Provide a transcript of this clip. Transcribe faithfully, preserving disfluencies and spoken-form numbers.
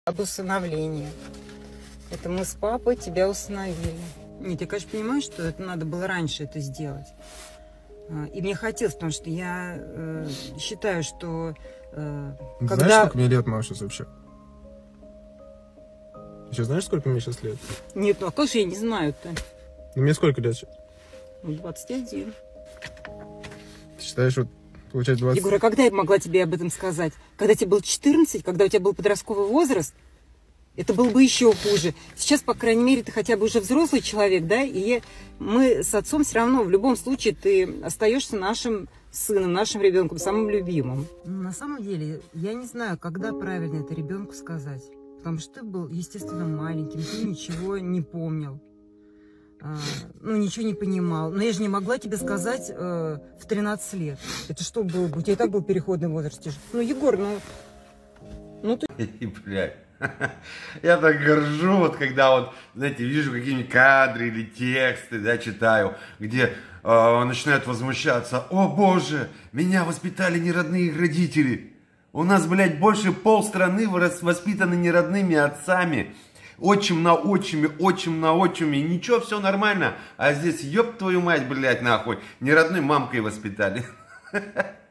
об усыновлении. Это мы с папой тебя усыновили. Нет, я, конечно, понимаю, что это надо было раньше это сделать. И мне хотелось, потому что я э, считаю, что э, когда... Знаешь, сколько мне лет, мама, сейчас вообще? Сейчас знаешь, сколько мне сейчас лет? Нет, ну а как же я не знаю-то? Ну, мне сколько лет сейчас? Ну, двадцать один. Ты считаешь, вот, получается, двадцать... Егор, а когда я могла тебе об этом сказать? Когда тебе было четырнадцать, когда у тебя был подростковый возраст? Это было бы еще хуже. Сейчас, по крайней мере, ты хотя бы уже взрослый человек, да, и мы с отцом все равно, в любом случае, ты остаешься нашим сыном, нашим ребенком, самым любимым. На самом деле, я не знаю, когда правильно это ребенку сказать. Потому что ты был, естественно, маленьким, ты ничего не помнил, а, ну, ничего не понимал. Но я же не могла тебе сказать э, в тринадцать лет. Это что было бы? У тебя и так был переходный возраст. Ну, Егор, ну... ну ты... Блядь. Я так горжу, вот когда вот, знаете, вижу какие-нибудь кадры или тексты, да, читаю, где э, начинают возмущаться: о боже, меня воспитали неродные родители. У нас, блядь, больше полстраны воспитаны неродными отцами. Отчим на отчиме, отчим на отчиме. Ничего, все нормально. А здесь, ёб твою мать, блядь, нахуй, неродной мамкой воспитали.